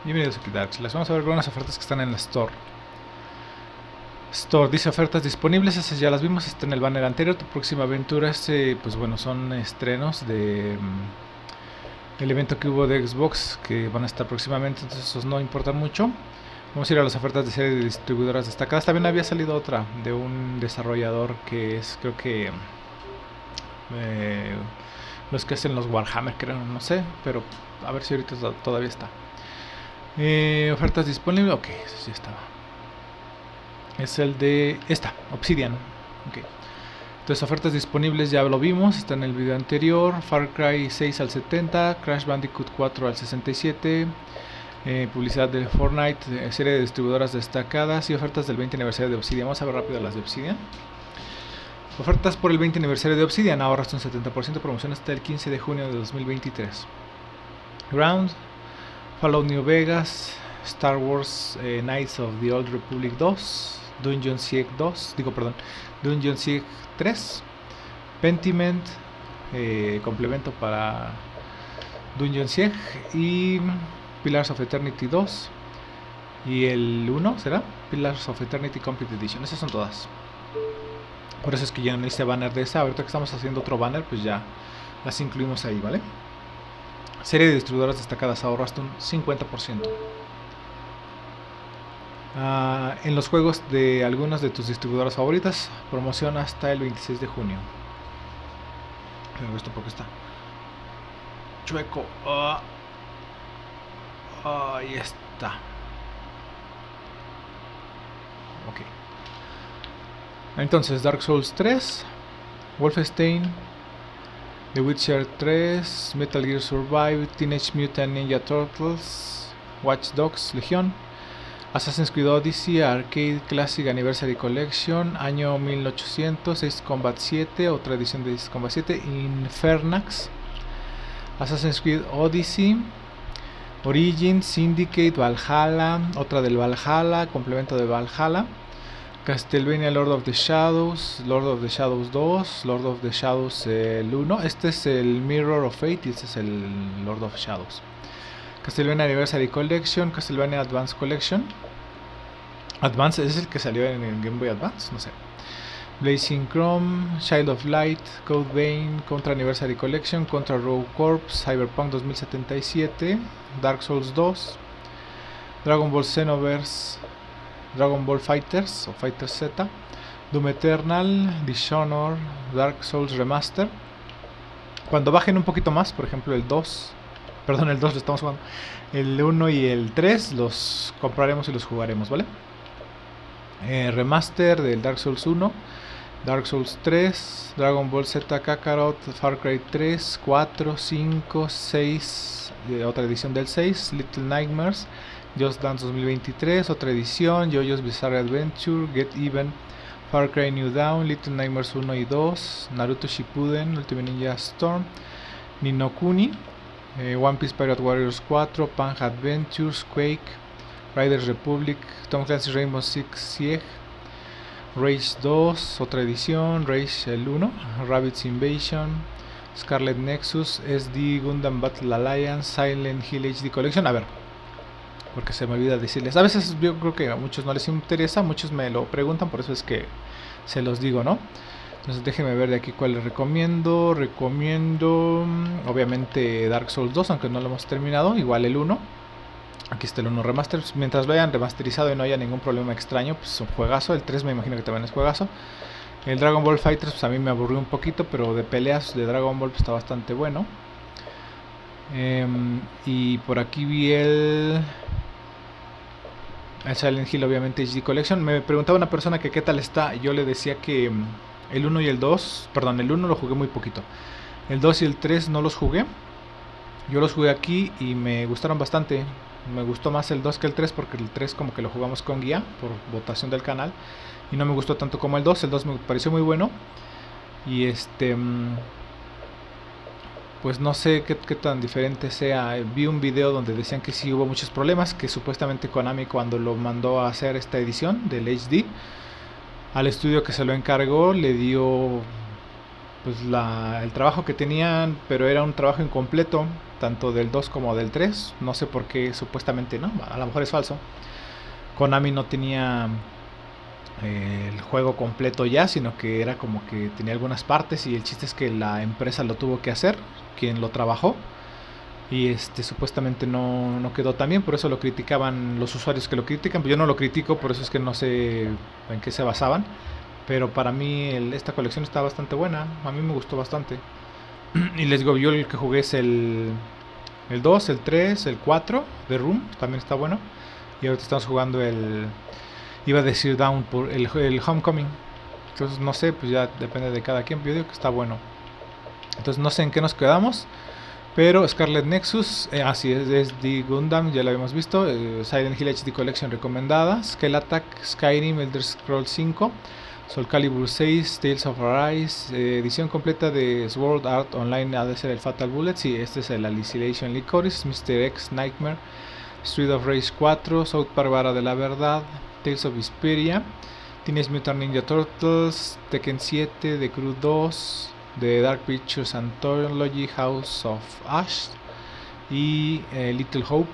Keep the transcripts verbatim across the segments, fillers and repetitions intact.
Bienvenidos aquí Darks. Las vamos a ver algunas ofertas que están en la Store. Store dice ofertas disponibles, esas ya las vimos, está en el banner anterior. Tu próxima aventura, este, pues bueno, son estrenos de um, el evento que hubo de Xbox que van a estar próximamente, entonces esos no importan mucho. Vamos a ir a las ofertas de serie de distribuidoras destacadas. También había salido otra de un desarrollador que es, creo que eh, los que hacen los Warhammer, creo, no sé, pero a ver si ahorita todavía está. Eh, ofertas disponibles, ok, eso sí estaba. Es el de esta, Obsidian. Ok. Entonces, ofertas disponibles ya lo vimos, está en el video anterior. Far Cry seis al setenta, Crash Bandicoot cuatro al sesenta y siete, eh, publicidad de Fortnite, eh, serie de distribuidoras destacadas y ofertas del veinte aniversario de Obsidian. Vamos a ver rápido las de Obsidian. Ofertas por el veinte aniversario de Obsidian, ahorras un setenta por ciento, promoción hasta el quince de junio de dos mil veintitrés. Ground, Fallout New Vegas, Star Wars eh, Knights of the Old Republic dos, Dungeon Siege dos, digo perdón, Dungeon Siege tres, Pentiment, eh, complemento para Dungeon Siege, y Pillars of Eternity dos, y el uno será Pillars of Eternity Complete Edition. Esas son todas. Por eso es que ya no hice banner de esa. Ahorita que estamos haciendo otro banner, pues ya las incluimos ahí, ¿vale? Serie de distribuidoras destacadas, ahorraste un cincuenta por ciento. Uh, en los juegos de algunas de tus distribuidoras favoritas, promoción hasta el veintiséis de junio. Pero esto porque está chueco. Uh, uh, ahí está. Ok. Entonces, Dark Souls tres, Wolfenstein, The Witcher tres, Metal Gear Survive, Teenage Mutant Ninja Turtles, Watch Dogs Legion, Assassin's Creed Odyssey Arcade Classic Anniversary Collection, año mil ochocientos, Ace Combat siete, otra edición de Ace Combat siete, Infernax, Assassin's Creed Odyssey, Origins, Syndicate, Valhalla, otra del Valhalla, complemento de Valhalla, Castlevania Lord of the Shadows, Lord of the Shadows dos, Lord of the Shadows el uno, este es el Mirror of Fate y este es el Lord of Shadows. Castlevania Anniversary Collection, Castlevania Advance Collection. Advance es el que salió en el Game Boy Advance, no sé. Blazing Chrome, Child of Light, Code Vein, Contra Anniversary Collection, Contra Rogue Corps, Cyberpunk dos mil setenta y siete, Dark Souls dos, Dragon Ball Xenoverse, Dragon Ball Fighters o Fighters Z, Doom Eternal, Dishonored, Dark Souls Remaster. Cuando bajen un poquito más, por ejemplo el dos, perdón, el dos lo estamos jugando, el uno y el tres los compraremos y los jugaremos, ¿vale? Eh, remaster del Dark Souls uno, Dark Souls tres, Dragon Ball Z Kakarot, Far Cry tres, cuatro, cinco, seis, eh, otra edición del seis, Little Nightmares, Just Dance dos mil veintitrés, otra edición, JoJo's Bizarre Adventure, Get Even, Far Cry New Dawn, Little Nightmares uno y dos, Naruto Shippuden, Ultimate Ninja Storm, Ni no Kuni, eh, One Piece Pirate Warriors cuatro, Pang Adventures, Quake, Riders Republic, Tom Clancy's Rainbow Six Siege, Rage dos, otra edición, Rage el uno, Rabbids Invasion, Scarlet Nexus, S D Gundam Battle Alliance, Silent Hill H D Collection. A ver, porque se me olvida decirles, a veces yo creo que a muchos no les interesa, muchos me lo preguntan, por eso es que se los digo, ¿no? Entonces déjenme ver de aquí cuál les recomiendo. Recomiendo obviamente Dark Souls dos, aunque no lo hemos terminado, igual el uno. Aquí está el uno Remaster, mientras lo hayan remasterizado y no haya ningún problema extraño, pues es un juegazo. El tres me imagino que también es juegazo. El Dragon Ball Fighters pues a mí me aburrió un poquito, pero de peleas de Dragon Ball pues está bastante bueno. eh, Y por aquí vi el... El Silent Hill obviamente H D Collection. Me preguntaba una persona que qué tal está. Yo le decía que el uno y el dos, perdón, el uno lo jugué muy poquito, el dos y el tres no los jugué. Yo los jugué aquí y me gustaron bastante. Me gustó más el dos que el tres, porque el tres como que lo jugamos con guía por votación del canal y no me gustó tanto como el dos. El dos me pareció muy bueno. Y este... pues no sé qué, qué tan diferente sea. Vi un video donde decían que sí hubo muchos problemas, que supuestamente Konami cuando lo mandó a hacer esta edición del H D, al estudio que se lo encargó le dio pues la, el trabajo que tenían, pero era un trabajo incompleto, tanto del dos como del tres. No sé por qué, supuestamente, ¿no? A lo mejor es falso. Konami no tenía eh, el juego completo ya, sino que era como que tenía algunas partes, y el chiste es que la empresa lo tuvo que hacer, quien lo trabajó, y este supuestamente no, no quedó tan bien. Por eso lo criticaban los usuarios que lo critican. Pues yo no lo critico, por eso es que no sé en qué se basaban. Pero para mí el, esta colección está bastante buena. A mí me gustó bastante. Y les digo, yo el que jugué es el, el dos, el tres, el cuatro de Room. También está bueno. Y ahorita estamos jugando el... Iba a decir Down por el, el Homecoming. Entonces no sé, pues ya depende de cada quien. Yo digo que está bueno. Entonces no sé en qué nos quedamos. Pero Scarlet Nexus, eh, así es, es The Gundam, ya lo habíamos visto. eh, Silent Hill H D Collection recomendada. Scale Attack, Skyrim, Elder Scrolls cinco, Soul Calibur seis, Tales of Arise, eh, edición completa de Sword Art Online. Ha de ser el Fatal Bullet. Sí, este es el Alicization Licorice, mister X Nightmare, Street of Rage cuatro, South Park Vara de la Verdad, Tales of Vesperia, Teenage Mutant Ninja Turtles, Tekken siete, The Crew dos, The Dark Pictures Anthology, House of Ash y eh, Little Hope,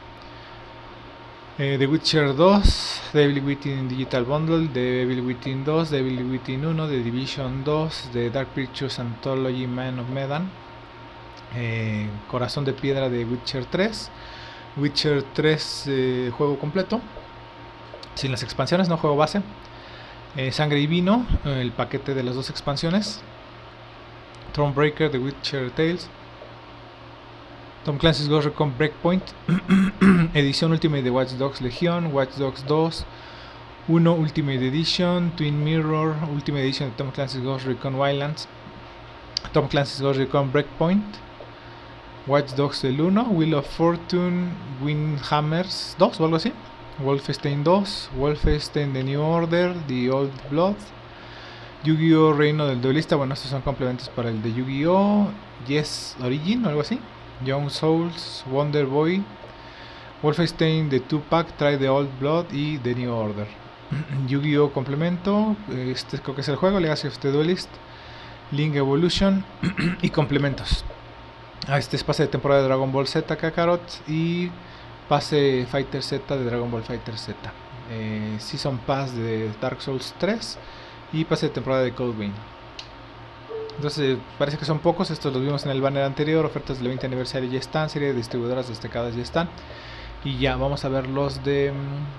eh, The Witcher dos, Devil Within Digital Bundle, The Devil Within dos, Devil Within uno, The Division dos, The Dark Pictures Anthology, Man of Medan, eh, Corazón de Piedra de Witcher tres, Witcher tres eh, juego completo, sin las expansiones, no juego base, eh, Sangre y Vino, eh, el paquete de las dos expansiones, Thronebreaker, The Witcher Tales, Tom Clancy's Ghost Recon Breakpoint, edición Ultimate de Watch Dogs Legion, Watch Dogs dos, uno Ultimate Edition, Twin Mirror, Ultimate Edition de Tom Clancy's Ghost Recon Wildlands, Tom Clancy's Ghost Recon Breakpoint, Watch Dogs el uno, Wheel of Fortune, Windhammers dos o algo así, Wolfenstein dos, Wolfenstein The New Order, The Old Blood, Yu-Gi-Oh! Reino del Duelista. Bueno, estos son complementos para el de Yu-Gi-Oh! Yes Origin o algo así, Young Souls, Wonder Boy, Wolfenstein The two-Pack, Try the Old Blood y The New Order. Yu-Gi-Oh! Complemento, este creo que es el juego, Legacy of the Duelist, Link Evolution y complementos. Ah, este es pase de temporada de Dragon Ball Z Kakarot y pase Fighter Z de Dragon Ball Fighter Z, eh, Season Pass de Dark Souls tres y pase de temporada de Code Vein. Entonces parece que son pocos. Estos los vimos en el banner anterior. Ofertas del veinte aniversario ya están, serie de distribuidoras destacadas ya están. Y ya vamos a ver los de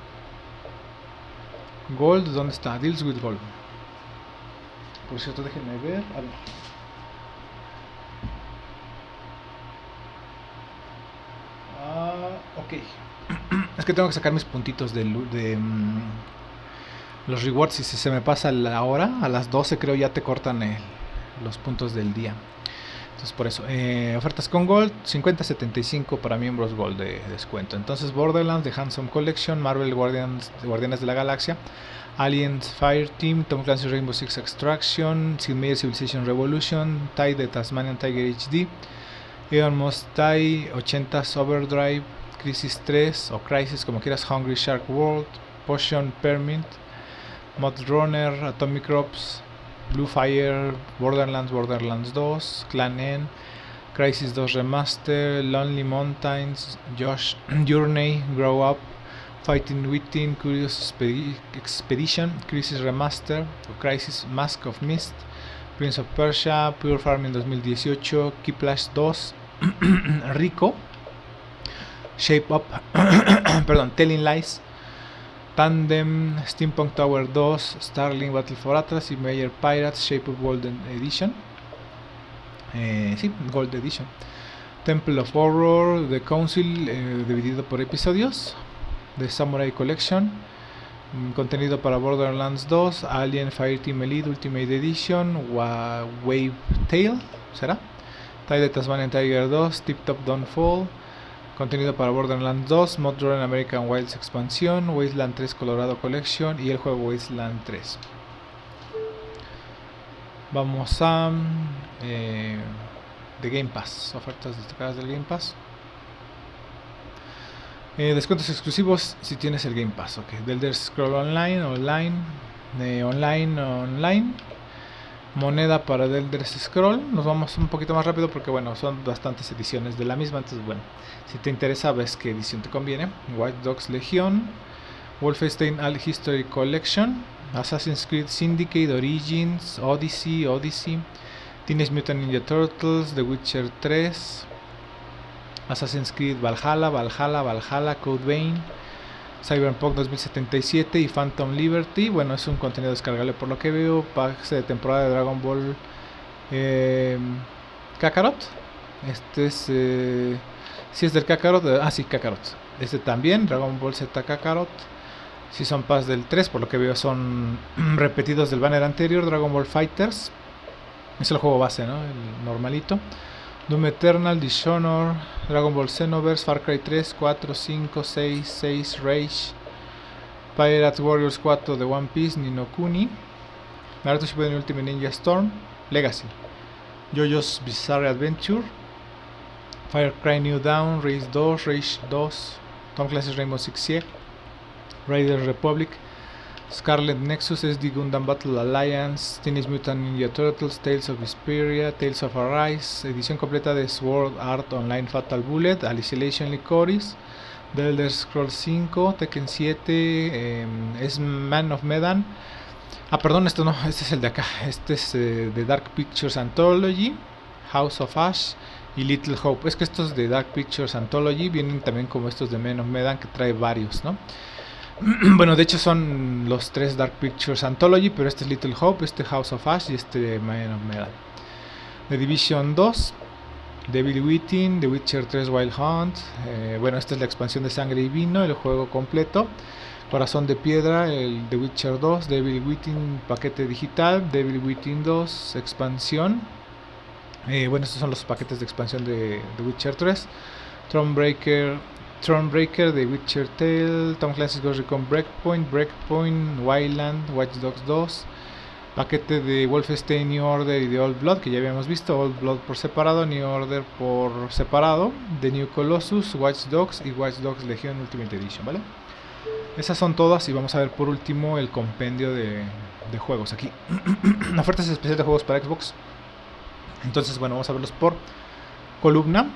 um, Gold. ¿Dónde está? Deals with Gold. Por cierto, déjenme ver. A ver. Ah, ok. Es que tengo que sacar mis puntitos de, de um, los rewards. Y si se me pasa la hora, a las doce creo ya te cortan el, los puntos del día. Entonces por eso, eh, ofertas con Gold, cincuenta a setenta y cinco para miembros Gold de, de descuento. Entonces Borderlands, The Handsome Collection, Marvel Guardians, Guardianes de la Galaxia, Aliens Fireteam, Tom Clancy's Rainbow Six Extraction, Sid Meier's Civilization Revolution, Tide de Tasmanian Tiger H D, Eon Must Die, ochentas Overdrive, Crisis tres o Crisis como quieras, Hungry Shark World, Potion Permit, Mod Runner, Atomic Crops, Blue Fire, Borderlands, Borderlands dos, Clan N, Crisis dos Remaster, Lonely Mountains, Josh, Journey, Grow Up, Fighting Within, Curious Expedition, Crisis Remaster, Crisis Mask of Mist, Prince of Persia, Pure Farming dos mil dieciocho, Keyplash dos, Rico, Shape Up, perdón, Telling Lies, Tandem, Steampunk Tower dos, Starling Battle for Atlas y Major Pirates Shape of Golden Edition. Eh, sí, Gold Edition. Temple of Horror, The Council, eh, dividido por episodios. The Samurai Collection. Mm, contenido para Borderlands dos, Alien Fireteam Elite Ultimate Edition, Wa Wave Tail, ¿será? Tide Tasmanian Tiger dos, Tip Top Downfall. Contenido para Borderlands dos, Mod Runner American Wilds Expansión, Wasteland tres Colorado Collection y el juego Wasteland tres. Vamos a eh, The Game Pass, ofertas destacadas del Game Pass. Eh, descuentos exclusivos si tienes el Game Pass. Ok, The Elder Scrolls Online, Online, eh, Online, Online. moneda para el Elder Scroll. Nos vamos un poquito más rápido porque bueno, son bastantes ediciones de la misma, entonces bueno, si te interesa ves qué edición te conviene. Watch Dogs Legion, Wolfenstein All History Collection, Assassin's Creed Syndicate, Origins, Odyssey, Odyssey, Teenage Mutant Ninja Turtles, The Witcher tres, Assassin's Creed Valhalla, Valhalla, Valhalla, Code Vein, Cyberpunk dos mil setenta y siete y Phantom Liberty. Bueno, es un contenido descargable por lo que veo. Packs de temporada de Dragon Ball eh, Kakarot. Este es... Eh, si es del Kakarot. Eh, ah, sí, Kakarot. Este también, Dragon Ball Z Kakarot. Si son packs del tres, por lo que veo son repetidos del banner anterior. Dragon Ball Fighters. Es el juego base, ¿no? El normalito. Doom Eternal, Dishonor, Dragon Ball Xenoverse, Far Cry tres, cuatro, cinco, seis, seis, Rage, Pirate Warriors cuatro de One Piece, Ni no Kuni, Naruto Shippuden Ultimate Ninja Storm, Legacy, JoJo's Bizarre Adventure, Far Cry New Dawn, Rage dos, Rage dos, Tom Clancy's Rainbow Six Siege, Raiders Republic, Scarlet Nexus, S D Gundam Battle Alliance, Teenage Mutant Ninja Turtles, Tales of Vesperia, Tales of Arise, edición completa de Sword Art Online Fatal Bullet, Alicization Lycoris, The Elder Scrolls cinco, Tekken siete, eh, es Man of Medan. Ah, perdón, esto no, este es el de acá. Este es eh, de Dark Pictures Anthology, House of Ash y Little Hope. Es que estos de Dark Pictures Anthology vienen también como estos de Man of Medan, que trae varios, ¿no? Bueno, de hecho son los tres Dark Pictures Anthology, pero este es Little Hope, este House of Ash y este Man of Medan. The Division dos, Devil Within, The Witcher tres Wild Hunt. Eh, bueno, esta es la expansión de Sangre y Vino, el juego completo. Corazón de Piedra, el The Witcher dos, Devil Within paquete digital, Devil Within dos expansión. Eh, bueno, estos son los paquetes de expansión de The Witcher tres. Thronebreaker, Thronebreaker, The Witcher Tale, Tom Clancy's Ghost Recon Breakpoint, Breakpoint, Wildland, Watch Dogs dos, paquete de Wolfenstein New Order y de Old Blood, que ya habíamos visto, Old Blood por separado, New Order por separado, The New Colossus, Watch Dogs y Watch Dogs Legion Ultimate Edition, ¿vale? Esas son todas y vamos a ver por último el compendio de, de juegos aquí. Ofertas especiales de juegos para Xbox. Entonces, bueno, vamos a verlos por columna.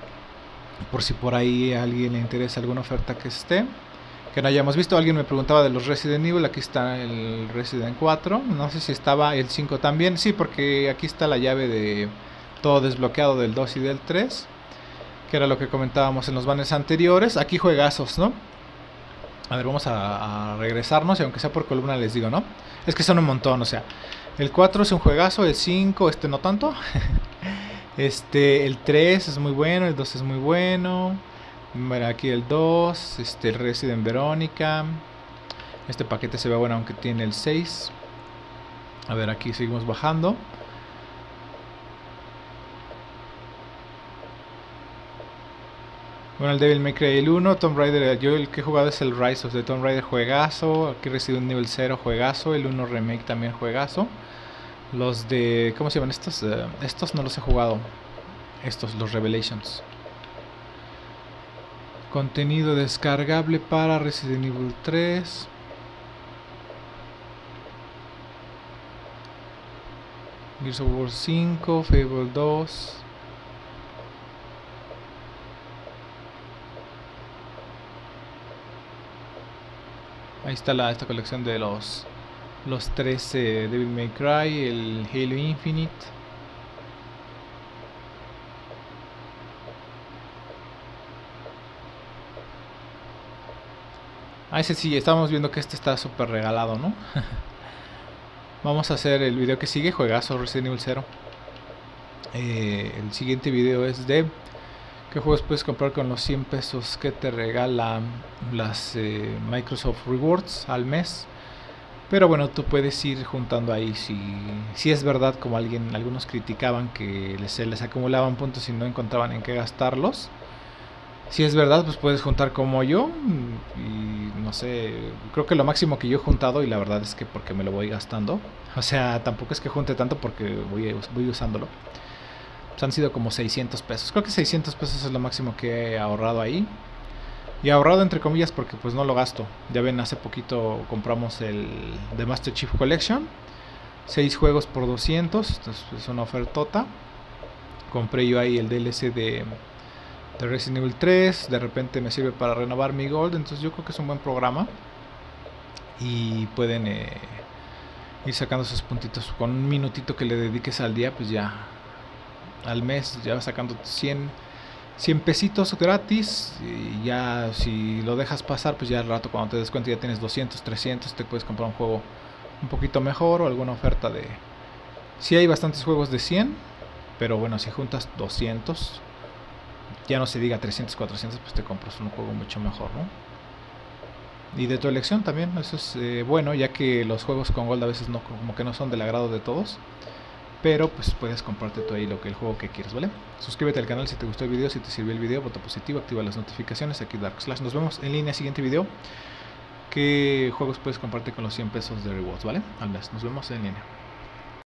Por si por ahí a alguien le interesa alguna oferta que esté, que no hayamos visto. Alguien me preguntaba de los Resident Evil. Aquí está el Resident cuatro. No sé si estaba el cinco también. Sí, porque aquí está la llave de todo desbloqueado del dos y del tres, que era lo que comentábamos en los banners anteriores. Aquí juegazos, ¿no? A ver, vamos a, a regresarnos y aunque sea por columna les digo, ¿no? Es que son un montón, o sea, el cuatro es un juegazo, el cinco, este no tanto. Este, el tres es muy bueno, el dos es muy bueno. Bueno, aquí el dos, este, el Resident Verónica. Este paquete se ve bueno aunque tiene el seis. A ver, aquí seguimos bajando. Bueno, el Devil May Cry el uno, Tomb Raider, yo el que he jugado es el Rise of the Tomb Raider, juegazo. Aquí Resident Evil cero, juegazo. El uno Remake también, juegazo. Los de... ¿cómo se llaman estos? Uh, estos no los he jugado. Estos, los Revelations. Contenido descargable para Resident Evil tres. Gears of War cinco, Fable dos. Ahí está la, esta colección de los... los tres eh, Devil May Cry, el Halo Infinite. Ah, ese sí, estábamos viendo que este está súper regalado, ¿no? Vamos a hacer el video que sigue, juegazo Resident Evil cero. Eh, el siguiente video es de qué juegos puedes comprar con los cien pesos que te regala las eh, Microsoft Rewards al mes. Pero bueno, tú puedes ir juntando ahí si, si es verdad, como alguien, algunos criticaban que se les acumulaban puntos y no encontraban en qué gastarlos. Si es verdad, pues puedes juntar como yo. Y no sé, creo que lo máximo que yo he juntado, y la verdad es que porque me lo voy gastando. O sea, tampoco es que junte tanto porque voy, voy usándolo. Pues han sido como seiscientos pesos. Creo que seiscientos pesos es lo máximo que he ahorrado ahí. Y ahorrado entre comillas porque pues no lo gasto. Ya ven, hace poquito compramos el The Master Chief Collection. seis juegos por doscientos. Esto es una ofertota. Compré yo ahí el D L C de, de Resident Evil tres. De repente me sirve para renovar mi Gold. Entonces yo creo que es un buen programa. Y pueden eh, ir sacando sus puntitos. Con un minutito que le dediques al día, pues ya al mes ya vas sacando cien, cien pesitos gratis. Y ya si lo dejas pasar, pues ya al rato cuando te des cuenta ya tienes doscientos, trescientos. Te puedes comprar un juego un poquito mejor o alguna oferta de... Si hay bastantes juegos de cien, pero bueno, si juntas doscientos, ya no se diga trescientos, cuatrocientos, pues te compras un juego mucho mejor, ¿no? Y de tu elección también, eso es eh, bueno, ya que los juegos con Gold a veces no, como que no son del agrado de todos. Pero pues puedes comprarte tú ahí lo que el juego que quieres, ¿vale? Suscríbete al canal si te gustó el video, si te sirvió el video, vota positivo, activa las notificaciones, aquí Dark Slash. Nos vemos en línea, siguiente video. ¿Qué juegos puedes comprarte con los cien pesos de rewards, ¿vale? Al mes, nos vemos en línea.